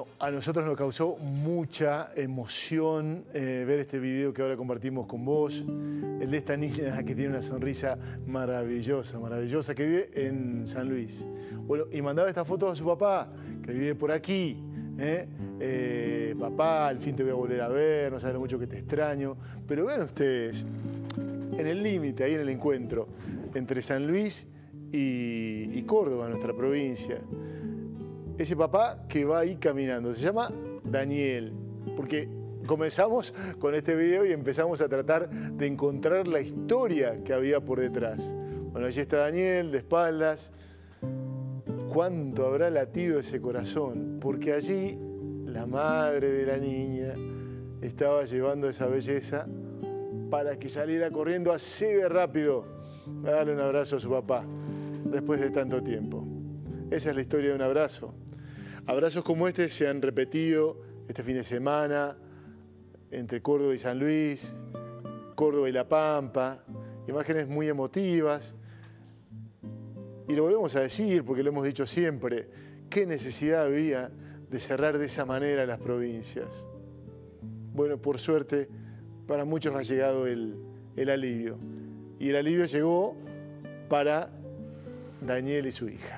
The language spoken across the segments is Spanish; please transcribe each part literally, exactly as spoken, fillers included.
Bueno, a nosotros nos causó mucha emoción eh, ver este video que ahora compartimos con vos, el de esta niña que tiene una sonrisa maravillosa, maravillosa, que vive en San Luis. Bueno, y mandaba esta foto a su papá, que vive por aquí. ¿eh? Eh, papá, al fin te voy a volver a ver, no sabes lo mucho que te extraño. Pero vean ustedes, en el límite, ahí en el encuentro, entre San Luis y, y Córdoba, nuestra provincia. Ese papá que va ahí caminando, se llama Daniel, porque comenzamos con este video y empezamos a tratar de encontrar la historia que había por detrás. Bueno, allí está Daniel, de espaldas. ¿Cuánto habrá latido ese corazón? Porque allí la madre de la niña estaba llevando esa belleza para que saliera corriendo así de rápido a darle un abrazo a su papá después de tanto tiempo. Esa es la historia de un abrazo. Abrazos como este se han repetido este fin de semana entre Córdoba y San Luis, Córdoba y La Pampa, imágenes muy emotivas. Y lo volvemos a decir porque lo hemos dicho siempre, ¿qué necesidad había de cerrar de esa manera las provincias? Bueno, por suerte, para muchos ha llegado el, el alivio. Y el alivio llegó para Daniel y su hija.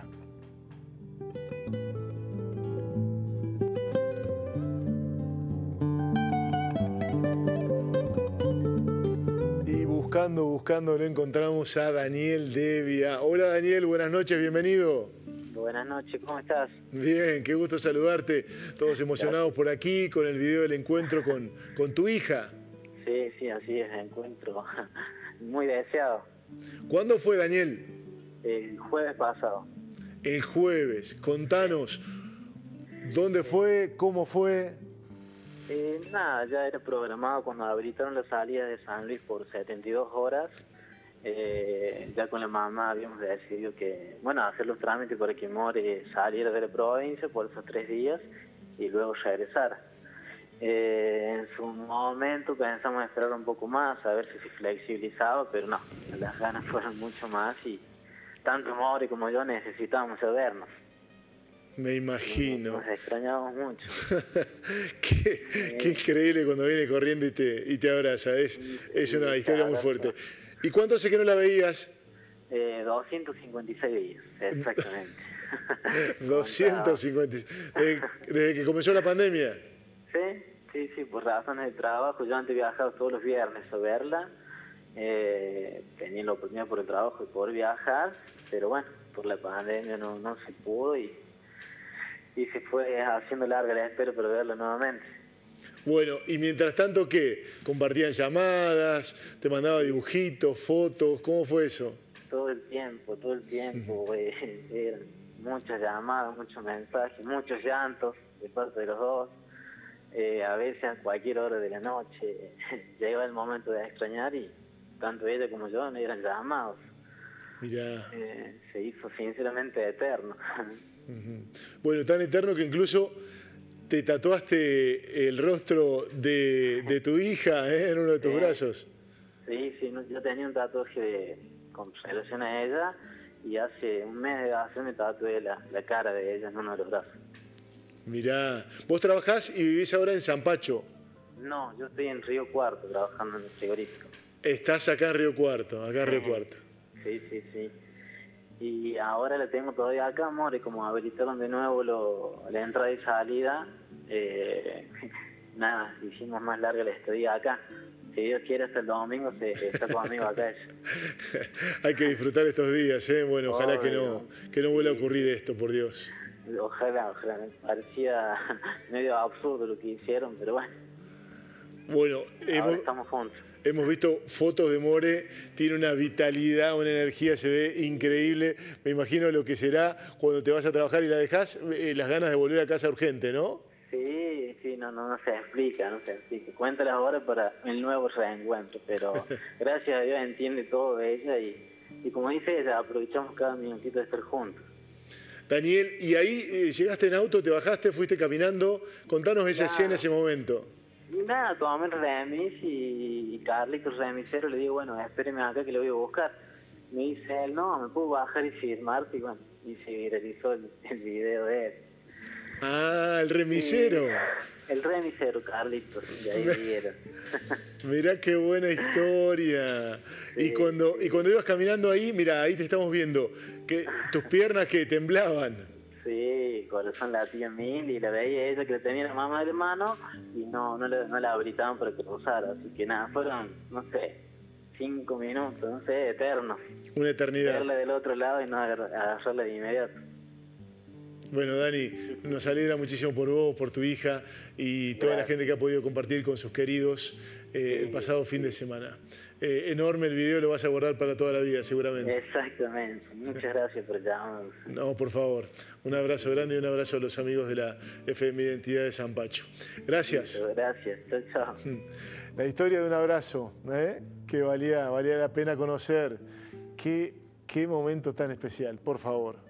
Buscando, buscando, lo encontramos a Daniel Devia. Hola Daniel, buenas noches, bienvenido. Buenas noches, ¿cómo estás? Bien, qué gusto saludarte. Todos emocionados por aquí con el video del encuentro con, con tu hija. Sí, sí, así es, encuentro muy deseado. ¿Cuándo fue, Daniel? El jueves pasado. El jueves. Contanos, ¿dónde fue? ¿Cómo fue? Eh, nada, ya era programado cuando habilitaron la salida de San Luis por setenta y dos horas. Eh, ya con la mamá habíamos decidido que, bueno, hacer los trámites para que More saliera de la provincia por esos tres días y luego regresar. Eh, en su momento pensamos esperar un poco más, a ver si se flexibilizaba, pero no, las ganas fueron mucho más y tanto More como yo necesitábamos vernos. Me imagino. Nos extrañamos mucho. qué, eh, qué increíble cuando viene corriendo y te, y te abraza. Es, sí, es una sí, historia muy fuerte. ¿Y cuánto hace que no la veías? Eh, doscientos cincuenta y seis días, exactamente. doscientos cincuenta y seis. Desde, desde que comenzó la pandemia. Sí, sí, sí, por razones de trabajo. Yo antes viajaba todos los viernes a verla. Eh, tenía la oportunidad por el trabajo de poder viajar, pero bueno, por la pandemia no, no se pudo y... y se fue haciendo larga la espera para verlo nuevamente. Bueno, y mientras tanto, ¿qué? ¿Compartían llamadas? ¿Te mandaba dibujitos, fotos? ¿Cómo fue eso? Todo el tiempo, todo el tiempo. Uh-huh. eh, eran muchas llamadas, muchos mensajes, muchos llantos de parte de los dos. Eh, a veces a cualquier hora de la noche llegaba el momento de extrañar y tanto ella como yo no eran llamados. Mirá. Eh, se hizo sinceramente eterno. Uh-huh. Bueno, tan eterno que incluso te tatuaste el rostro de, de tu hija ¿eh? en uno de tus sí. brazos. Sí, sí, yo tenía un tatuaje de, con relación a ella y hace un mes de hace me tatué la, la cara de ella en uno de los brazos. Mirá, vos trabajás y vivís ahora en San Pacho. No, yo estoy en Río Cuarto trabajando en el frigorífico. Estás acá en Río Cuarto, acá en Río Cuarto. Sí, sí, sí. Y ahora la tengo todavía acá, More, como habilitaron de nuevo lo, la entrada y salida, eh, nada, hicimos más larga la estadía acá. Si Dios quiere, hasta el domingo se está conmigo acá. Hay que disfrutar estos días, ¿eh? Bueno, ojalá oh, que no, que no vuelva sí. a ocurrir esto, por Dios. Ojalá, ojalá. Me parecía medio absurdo lo que hicieron, pero bueno. Bueno, ahora hemos... estamos juntos. Hemos visto fotos de More, tiene una vitalidad, una energía, se ve increíble. Me imagino lo que será cuando te vas a trabajar y la dejás, eh, las ganas de volver a casa urgente, ¿no? Sí, sí, no, no, no se explica, no se explica. Cuéntalas ahora para el nuevo reencuentro, pero gracias a Dios entiende todo de ella y, y como dice ella, aprovechamos cada minutito de estar juntos. Daniel, y ahí eh, llegaste en auto, te bajaste, fuiste caminando, contanos esa ya. escena, ese momento. Y nada, tomé el remis y, y Carlitos, el remisero, le digo, bueno, espéreme acá que lo voy a buscar. Me dice él, no, me puedo bajar y firmarte, y bueno, y se viralizó el, el video de él. Ah, el remisero. Sí, el remisero, Carlitos, de ahí vieron. Mirá qué buena historia. Sí, y, cuando, sí. y cuando ibas caminando ahí, mira, ahí te estamos viendo, que tus piernas que temblaban. Sí, corazón latía mil y la veía ella que le tenía la mamá de mano y no, no, le, no la habilitaban para cruzar. Así que nada, fueron, no sé, cinco minutos, no sé, eternos. Una eternidad. Verla del otro lado y no agarrarla de inmediato. Bueno, Dani, nos alegra muchísimo por vos, por tu hija y toda Gracias. La gente que ha podido compartir con sus queridos eh, sí, el pasado fin sí. de semana. Eh, enorme el video, lo vas a guardar para toda la vida, seguramente. Exactamente. Muchas gracias por llamarnos. No, por favor. Un abrazo grande y un abrazo a los amigos de la F M Identidad de San Pacho. Gracias. Muchas gracias. Chao, chao. La historia de un abrazo, ¿eh? que valía, valía la pena conocer. Qué, qué momento tan especial, por favor.